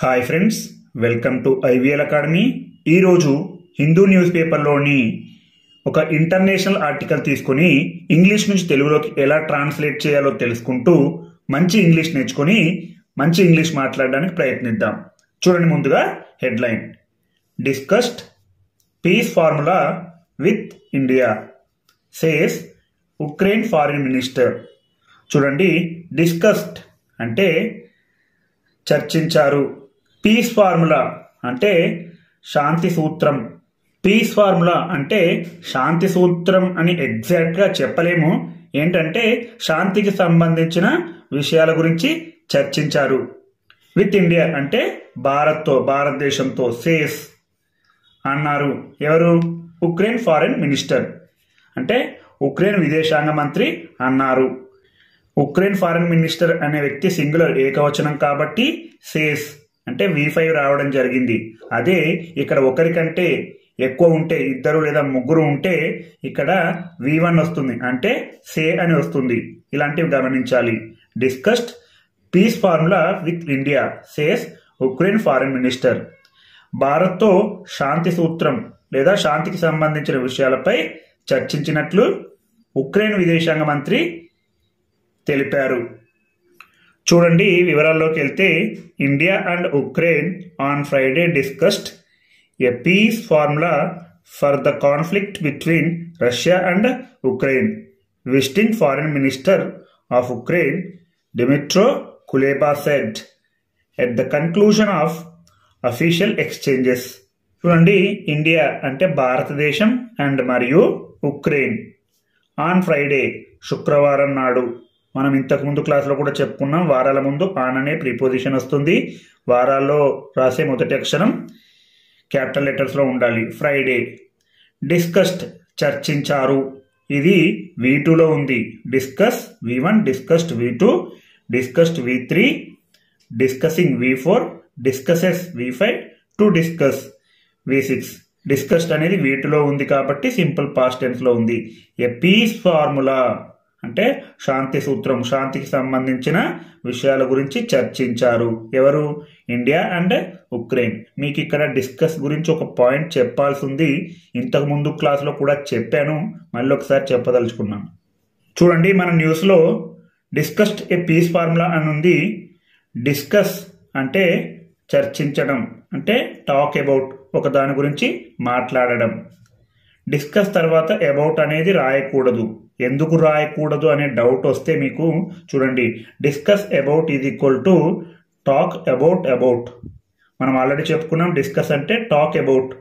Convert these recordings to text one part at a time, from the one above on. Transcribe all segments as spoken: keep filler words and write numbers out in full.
Hi friends, welcome to IVL academy. ఈరోజు Hindu news పేపర్లోని ఒక international article తీసుకుని ఇంగ్లీష్ నుంచి తెలుగులోకి ఎలా ట్రాన్స్లేట్ చేయాలో తెలుసుకుంటూ మంచి ఇంగ్లీష్ నేర్చుకుని మంచి ఇంగ్లీష్ మాట్లాడడానికి ప్రయత్నిద్దాం. చూడండి, ముందుగా headline: discussed peace formula with India says Ukraine foreign minister. చూడండి, డిస్కస్డ్ అంటే చర్చించారు, పీస్ ఫార్ములా అంటే శాంతి సూత్రం. పీస్ ఫార్ములా అంటే శాంతి సూత్రం అని ఎగ్జాక్ట్గా చెప్పలేము, ఏంటంటే శాంతికి సంబంధించిన విషయాల గురించి చర్చించారు. విత్ ఇండియా అంటే భారత్తో, భారతదేశంతో. సేస్ అన్నారు ఎవరు? ఉక్రెయిన్ ఫారిన్ మినిస్టర్ అంటే ఉక్రెయిన్ విదేశాంగ మంత్రి అన్నారు. ఉక్రెయిన్ ఫారిన్ మినిస్టర్ అనే వ్యక్తి సింగులర్, ఏకవచనం కాబట్టి సేస్ అంటే వి ఫైవ్ రావడం జరిగింది. అదే ఇక్కడ ఒకరికంటే ఎక్కువ ఉంటే, ఇద్దరు లేదా ముగ్గురు ఉంటే ఇక్కడ వి వన్ వస్తుంది, అంటే సే అని వస్తుంది. ఇలాంటివి గమనించాలి. Discussed peace formula with India says Ukraine foreign minister. భారత్తో శాంతి సూత్రం లేదా శాంతికి సంబంధించిన విషయాలపై చర్చించినట్లు ఉక్రెయిన్ విదేశాంగ మంత్రి తెలిపారు. చూడండి, వివరాల్లోకి వెళ్తే, India and Ukraine on Friday discussed a peace formula for the conflict between Russia and Ukraine. Visiting foreign minister of Ukraine Dmytro Kuleba said at the conclusion of official exchanges. చూడండి, India అంటే భారతదేశం and మరియు Ukraine on Friday శుక్రవారం నాడు. మనం ఇంతకు ముందు క్లాస్లో కూడా చెప్పుకున్నాం, వారాల ముందు ఆన్ అనే ప్రిపోజిషన్ వస్తుంది. వారాల్లో రాసే మొదటి అక్షరం క్యాపిటల్ లెటర్స్లో ఉండాలి. ఫ్రైడే. డిస్కస్డ్ చర్చించారు, ఇది వి టూలో ఉంది. Discuss V one, discussed V two, discussed V three, discussing V four, discusses V five, to discuss V six. Discussed అనేది వి టూలో ఉంది కాబట్టి సింపుల్ పాస్ట్ టెన్స్లో ఉంది. ఏ పీస్ ఫార్ములా అంటే శాంతి సూత్రం, శాంతికి సంబంధించిన విషయాల గురించి చర్చించారు. ఎవరు? India and Ukraine. మీకు ఇక్కడ డిస్కస్ గురించి ఒక పాయింట్ చెప్పాల్సి ఉంది, ఇంతకు ముందు క్లాస్లో కూడా చెప్పాను, మళ్ళీ ఒకసారి చెప్పదలుచుకున్నాను. చూడండి, మన న్యూస్లో డిస్కస్డ్ ఏ పీస్ ఫార్ములా అని ఉంది. డిస్కస్ అంటే చర్చించడం, అంటే టాక్ అబౌట్, ఒక దాని గురించి మాట్లాడడం. డిస్కస్ తర్వాత అబౌట్ అనేది రాయకూడదు. ఎందుకు రాయకూడదు అనే డౌట్ వస్తే మీకు చూడండి, discuss about is equal to talk about about. మనం ఆల్రెడీ చెప్పుకున్నాం, డిస్కస్ అంటే టాక్ అబౌట్,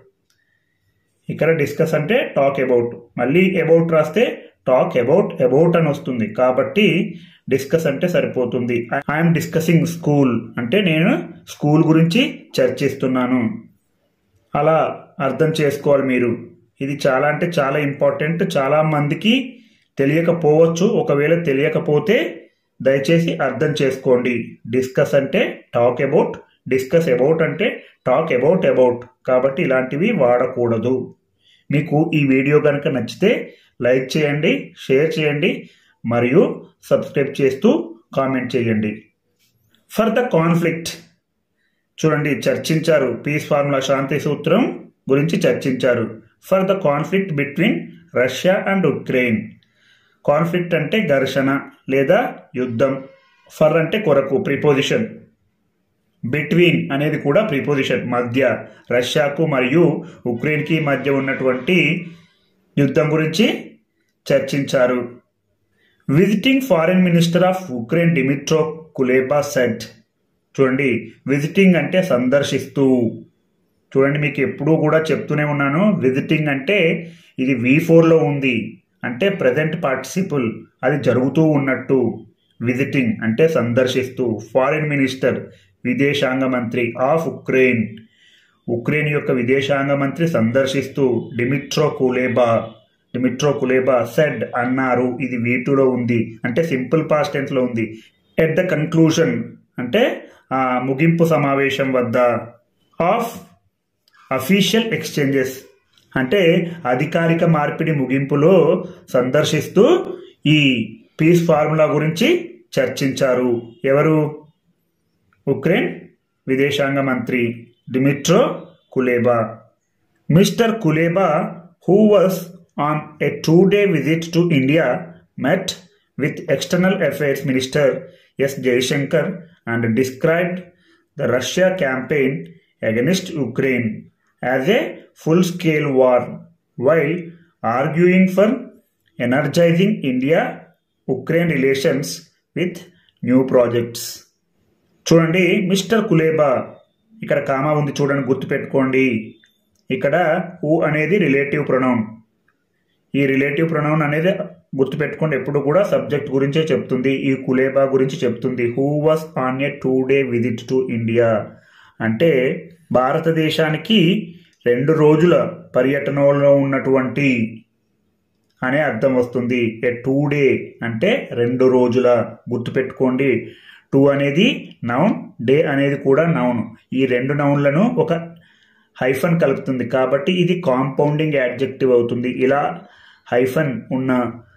ఇక్కడ డిస్కస్ అంటే టాక్ అబౌట్. మళ్ళీ అబౌట్ రాస్తే టాక్ అబౌట్ అబౌట్ అని వస్తుంది, కాబట్టి డిస్కస్ అంటే సరిపోతుంది. ఐఎమ్ డిస్కసింగ్ స్కూల్ అంటే నేను స్కూల్ గురించి చర్చిస్తున్నాను. అలా అర్థం చేసుకోవాలి మీరు. ఇది చాలా అంటే చాలా ఇంపార్టెంట్, చాలా మందికి తెలియకపోవచ్చు. ఒకవేళ తెలియకపోతే దయచేసి అర్థం చేసుకోండి. డిస్కస్ అంటే టాక్ అబౌట్, డిస్కస్ అబౌట్ అంటే టాక్ అబౌట్ అబౌట్, కాబట్టి ఇలాంటివి వాడకూడదు. మీకు ఈ వీడియో కనుక నచ్చితే లైక్ చేయండి, షేర్ చేయండి మరియు సబ్స్క్రైబ్ చేస్తూ కామెంట్ చేయండి. For the conflict. చూడండి, చర్చించారు, పీస్ ఫార్ములా శాంతి సూత్రం గురించి చర్చించారు. For the conflict between Russia and Ukraine. Conflict అంటే ఘర్షణ లేదా యుద్ధం. ఫర్ అంటే కొరకు, ప్రిపోజిషన్. బిట్వీన్ అనేది కూడా ప్రిపోజిషన్, మధ్య. రష్యాకు మరియు ఉక్రెయిన్కి మధ్య ఉన్నటువంటి యుద్ధం గురించి చర్చించారు. Visiting foreign minister of Ukraine Dmytro Kuleba said. చూడండి, విజిటింగ్ అంటే సందర్శిస్తూ. చూడండి, మీకు ఎప్పుడూ కూడా చెప్తూనే ఉన్నాను, విజిటింగ్ అంటే ఇది వి ఫోర్లో ఉంది, అంటే ప్రజెంట్ పార్టిసిపుల్, అది జరుగుతూ ఉన్నట్టు. విజిటింగ్ అంటే సందర్శిస్తూ. ఫారిన్ మినిస్టర్ విదేశాంగ మంత్రి ఆఫ్ ఉక్రెయిన్, ఉక్రెయిన్ యొక్క విదేశాంగ మంత్రి సందర్శిస్తూ. డిమిట్రో కులేబా, డిమిట్రో కులేబా సెడ్ అన్నారు, ఇది వి టూలో ఉంది, అంటే సింపుల్ పాస్ట్ టెన్స్లో ఉంది. ఎట్ ద కన్క్లూజన్ అంటే ముగింపు సమావేశం వద్ద. ఆఫ్ అఫీషియల్ ఎక్స్చేంజెస్ అంటే అధికారిక మార్పిడి ముగింపులో సందర్శిస్తూ ఈ పీస్ ఫార్ములా గురించి చర్చించారు. ఎవరు? ఉక్రెయిన్ విదేశాంగ మంత్రి Dmytro Kuleba. Mister Kuleba, who was on a two-day visit to India, met with External Affairs Minister S. Jaishankar and described the Russia campaign against Ukraine as a full-scale war, while arguing for energizing India-Ukraine relations with new projects. చూడండి, mister Kuleba, ఇక్కడ comma ఉంది చూడండి, గుర్తుపెట్టుకోండి. ఇక్కడ who అనేది relative pronoun. ఈ relative pronoun అనేది గుర్తుపెట్టుకోండి, ఎప్పుడు కూడా సబ్జెక్ట్ గురించే చెప్తుంది. ఈ కులేబా గురించి చెప్తుంది. Who was on a two day visit to India అంటే భారతదేశానికి రెండు రోజుల పర్యటనలో ఉన్నటువంటి అనే అర్థం వస్తుంది. ఏ టూ డే అంటే రెండు రోజుల. గుర్తుపెట్టుకోండి, టూ అనేది నౌన్, డే అనేది కూడా నౌన్. ఈ రెండు నౌన్లను ఒక హైఫన్ కలుపుతుంది కాబట్టి ఇది కాంపౌండింగ్ యాడ్జెక్టివ్ అవుతుంది. ఇలా హైఫన్ ఉన్న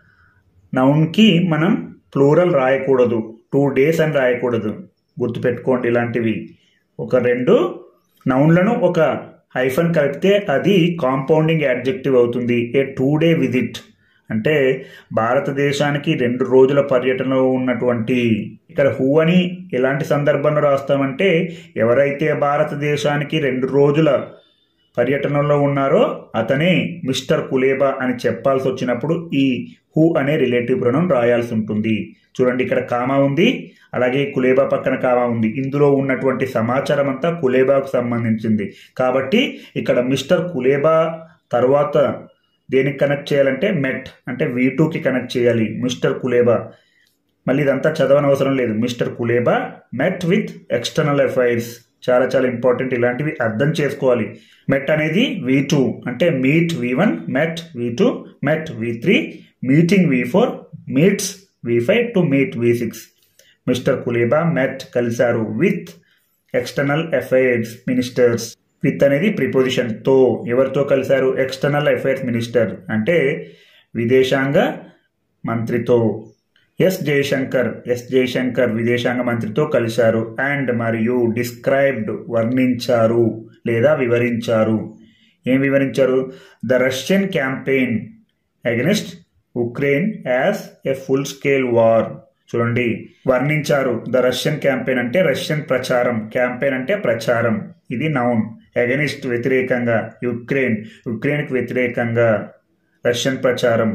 నౌన్కి మనం ప్లూరల్ రాయకూడదు, టూ డేస్ అని రాయకూడదు. గుర్తుపెట్టుకోండి, ఇలాంటివి ఒక రెండు నౌన్లను ఒక హైఫన్ కలిపితే అది కాంపౌండింగ్ యాడ్జెక్టివ్ అవుతుంది. ఏ టూ డే విజిట్ అంటే భారతదేశానికి రెండు రోజుల పర్యటనలో ఉన్నటువంటి. ఇక్కడ హూ అని ఎలాంటి సందర్భంలో రాస్తామంటే ఎవరైతే భారతదేశానికి రెండు రోజుల పర్యటనలో ఉన్నారో అతనే మిస్టర్ కులేబా అని చెప్పాల్సి వచ్చినప్పుడు ఈ హూ అనే రిలేటివ్ ప్రొనౌన్ రాయాల్సి ఉంటుంది. చూడండి, ఇక్కడ కామా ఉంది, అలాగే కులేబా పక్కన కామా ఉంది. ఇందులో ఉన్నటువంటి సమాచారం అంతా కులేబాకు సంబంధించింది కాబట్టి ఇక్కడ మిస్టర్ కులేబా తర్వాత దేనికి కనెక్ట్ చేయాలంటే మెట్ అంటే వీ టూకి కనెక్ట్ చేయాలి. మిస్టర్ కులేబా, మళ్ళీ ఇదంతా చదవనవసరం లేదు. Mister Kuleba met with external affairs. చాలా చాలా ఇంపార్టెంట్, ఇలాంటివి అర్థం చేసుకోవాలి. మెట్ అనేది వీ టూ అంటే meet V one, met V two, met V three, meeting V four, meets V five to meet V six. Mister Kuleba met కలిశారు with external affairs ministers. With అనేది preposition, తో. ఎవరితో కలిశారు? External affairs minister అంటే విదేశాంగ మంత్రితో. Yes Jayashankar, yes Jayashankar విదేశాంగ మంత్రితో కలిశారు. అండ్ మరియు డిస్క్రైబ్డ్ వర్ణించారు లేదా వివరించారు. ఏం వివరించారు? The Russian campaign against Ukraine as a full scale war. చూడండి, వర్ణించారు. ద రష్యన్ క్యాంపెయిన్ అంటే రష్యన్ ప్రచారం, క్యాంపెయిన్ అంటే ప్రచారం, ఇది నౌన్. అగెనిస్ట్ వ్యతిరేకంగా, యుక్రెయిన్ యుక్రెయిన్కి వ్యతిరేకంగా రష్యన్ ప్రచారం.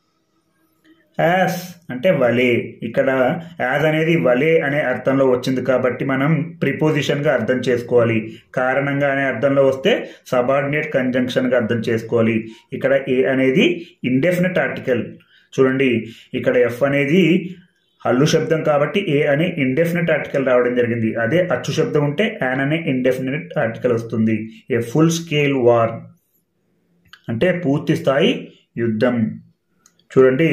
యాజ్ అంటే వలే, ఇక్కడ యాజ్ అనేది వలే అనే అర్థంలో వచ్చింది కాబట్టి మనం ప్రిపోజిషన్గా అర్థం చేసుకోవాలి. కారణంగా అనే అర్థంలో వస్తే సబార్డినేట్ కంజంక్షన్గా అర్థం చేసుకోవాలి. ఇక్కడ ఏ అనేది ఇండెఫినిట్ ఆర్టికల్. చూడండి, ఇక్కడ ఎఫ్ అనేది హల్లు శబ్దం కాబట్టి ఏ అనే ఇండెఫినిట్ ఆర్టికల్ రావడం జరిగింది. అదే అచ్చు శబ్దం ఉంటే యాన్ అనే ఇండెఫినిట్ ఆర్టికల్ వస్తుంది. ఏ ఫుల్ స్కేల్ వార్ అంటే పూర్తి స్థాయి యుద్ధం. చూడండి,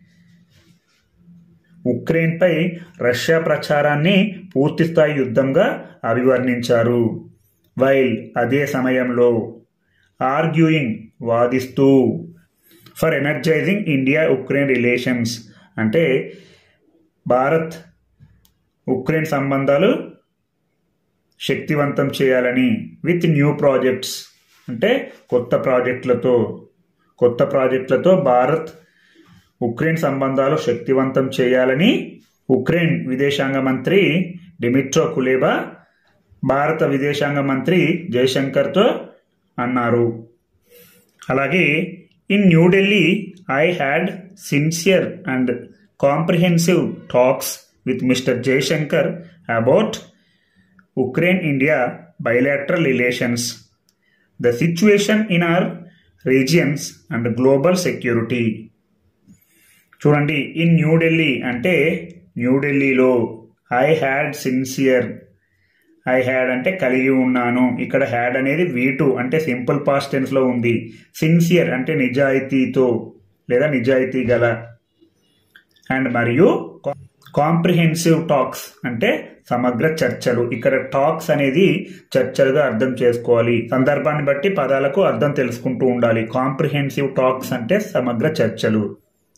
ఉక్రెయిన్ పై రష్యా ప్రచారాన్ని పూర్తి స్థాయి యుద్ధంగా అభివర్ణించారు. వైల్ అదే సమయంలో, ఆర్గ్యూయింగ్ వాదిస్తూ, for energising India Ukraine relations అంటే భారత్ ఉక్రెయిన్ సంబంధాలు శక్తివంతం చేయాలని, విత్ న్యూ ప్రాజెక్ట్స్ అంటే కొత్త ప్రాజెక్టులతో కొత్త ప్రాజెక్టులతో భారత్ ఉక్రెయిన్ సంబంధాలు శక్తివంతం చేయాలని ఉక్రెయిన్ విదేశాంగ మంత్రి డిమిట్రో కులేబా భారత విదేశాంగ మంత్రి జయశంకర్తో అన్నారు. అలాగే in New Delhi I had sincere and comprehensive talks with Mister Jaishankar about Ukraine-India bilateral relations, the situation in our regions and global security. చూడండి, ఇన్ న్యూఢిల్లీ అంటే న్యూఢిల్లీలో, I had sincere, I had అంటే కలిగి ఉన్నాను. ఇక్కడ హ్యాడ్ అనేది వీ టూ అంటే simple past tense లో ఉంది. సిన్సియర్ అంటే నిజాయితీతో లేదా నిజాయితీ గల. అండ్ మరియు కాంప్రిహెన్సివ్ టాక్స్ అంటే సమగ్ర చర్చలు. ఇక్కడ టాక్స్ అనేది చర్చలుగా అర్థం చేసుకోవాలి. సందర్భాన్ని బట్టి పదాలకు అర్థం తెలుసుకుంటూ ఉండాలి. కాంప్రిహెన్సివ్ టాక్స్ అంటే సమగ్ర చర్చలు.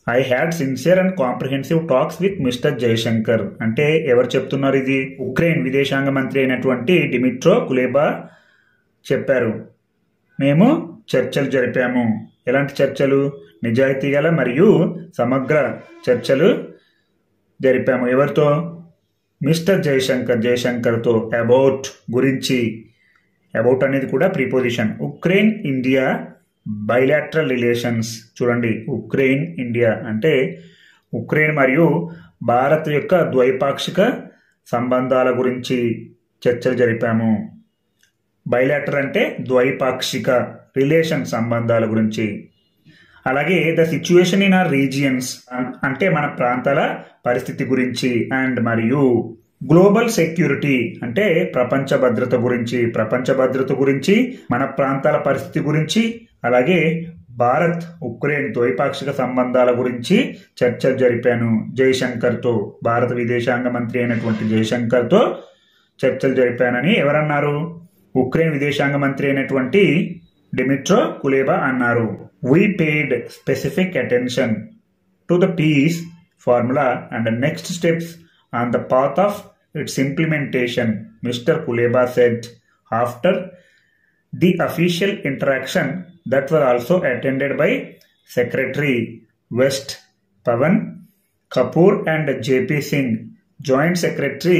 I had sincere and comprehensive talks with mister Jaishankar. అంటే ఎవరు చెప్తున్నారు ఇది? ఉక్రెయిన్ విదేశాంగ మంత్రి అయినటువంటి డిమిట్రో కులేబా చెప్పారు. మేము చర్చలు జరిపాము. ఎలాంటి చర్చలు? నిజాయితీ గల మరియు సమగ్ర చర్చలు జరిపాము. ఎవరితో? మిస్టర్ జయశంకర్ జయశంకర్తో. అబౌట్ గురించి. అబౌట్ అనేది కూడా preposition. Ukraine India bilateral relations. చూడండి, ఉక్రెయిన్ ఇండియా అంటే ఉక్రెయిన్ మరియు భారత్ యొక్క ద్వైపాక్షిక సంబంధాల గురించి చర్చలు జరిపాము. బైలాటరల్ అంటే ద్వైపాక్షిక, రిలేషన్ సంబంధాల గురించి. అలాగే the situation in our regions అంటే మన ప్రాంతాల పరిస్థితి గురించి. అండ్ మరియు గ్లోబల్ సెక్యూరిటీ అంటే ప్రపంచ భద్రత గురించి. ప్రపంచ భద్రత గురించి, మన ప్రాంతాల పరిస్థితి గురించి, అలాగే భారత్ ఉక్రెయిన్ ద్వైపాక్షిక సంబంధాల గురించి చర్చలు జరిపాను జయశంకర్తో. భారత విదేశాంగ మంత్రి అయినటువంటి జయశంకర్తో చర్చలు జరిపానని ఎవరన్నారు? ఉక్రెయిన్ విదేశాంగ మంత్రి అయినటువంటి డిమిట్రో కులేబా అన్నారు. We paid specific attention to the peace formula and the next steps on the path of its implementation, Mister Kuleba said after the official interaction that was also attended by Secretary West Pavan Kapoor and J P Singh, Joint Secretary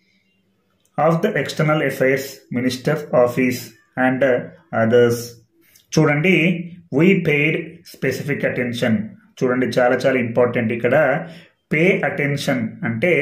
of the External Affairs Minister's Office and others. చూడండి, we paid specific attention. చూడండి, చాలా చాలా important ఇక్కడ. Pay attention అంటే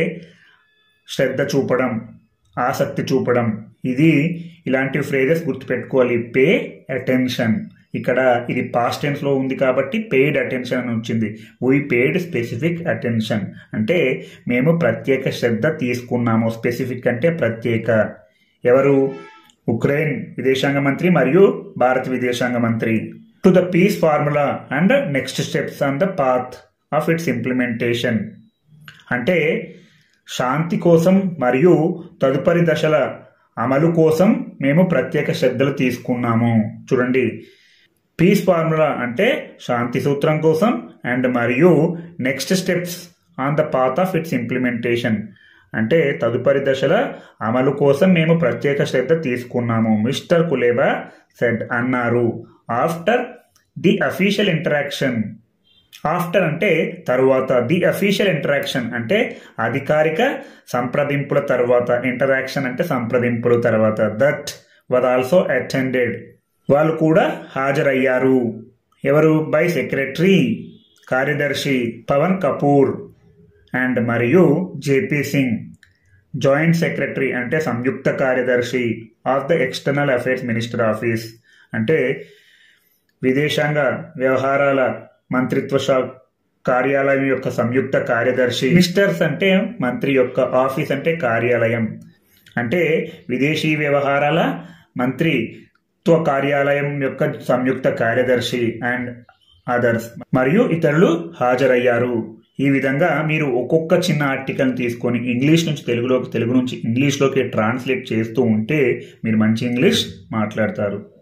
శ్రద్ధ చూపడం, ఆసక్తి చూపడం. ఇది ఇలాంటి ఫ్రేజెస్ గుర్తుపెట్టుకోవాలి. Pay attention. ఇక్కడ ఇది పాస్ట్ టెన్స్ లో ఉంది కాబట్టి పెయిడ్ అటెన్షన్ అని వచ్చింది. వీ పెయిడ్ స్పెసిఫిక్ అటెన్షన్ అంటే మేము ప్రత్యేక శ్రద్ధ తీసుకున్నాము. స్పెసిఫిక్ అంటే ప్రత్యేక. ఎవరు? ఉక్రెయిన్ విదేశాంగ మంత్రి మరియు భారత విదేశాంగ మంత్రి. To the peace formula and next steps on the path of its implementation అంటే శాంతి కోసం మరియు తదుపరి దశల అమలు కోసం మేము ప్రత్యేక శ్రద్ధలు తీసుకున్నాము. చూడండి, పీస్ ఫార్ములా అంటే శాంతి సూత్రం కోసం అండ్ మరియు next steps on the path of its implementation అంటే తదుపరి దశల అమలు కోసం మేము ప్రత్యేక శ్రద్ధ తీసుకున్నాము. మిస్టర్ కులేబా సెడ్ అన్నారు. After the official interaction. After అంటే తరువాత. ది అఫీషియల్ ఇంటరాక్షన్ అంటే అధికారిక సంప్రదింపుల తర్వాత. ఇంటరాక్షన్ అంటే సంప్రదింపుల తర్వాత. That was also attended. వాళ్ళు కూడా హాజరయ్యారు. ఎవరు? బై సెక్రటరీ కార్యదర్శి పవన్ కపూర్ అండ్ మరియు జేపీ సింగ్, జాయింట్ సెక్రటరీ అంటే సంయుక్త కార్యదర్శి of the external affairs minister office అంటే విదేశాంగ వ్యవహారాల మంత్రిత్వ శాఖ కార్యాలయం యొక్క సంయుక్త కార్యదర్శి. మినిస్టర్స్ అంటే మంత్రి యొక్క, ఆఫీస్ అంటే కార్యాలయం. అంటే విదేశీ వ్యవహారాల మంత్రిత్వ కార్యాలయం యొక్క సంయుక్త కార్యదర్శి అండ్ అదర్స్ మరియు ఇతరులు హాజరయ్యారు. ఈ విధంగా మీరు ఒక్కొక్క చిన్న ఆర్టికల్ తీసుకొని ఇంగ్లీష్ నుంచి తెలుగులోకి, తెలుగు నుంచి ఇంగ్లీష్లోకి ట్రాన్స్లేట్ చేస్తూ ఉంటే మీరు మంచి ఇంగ్లీష్ మాట్లాడతారు.